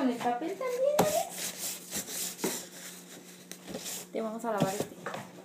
con el papel también, ¿vale? Te vamos a lavar este.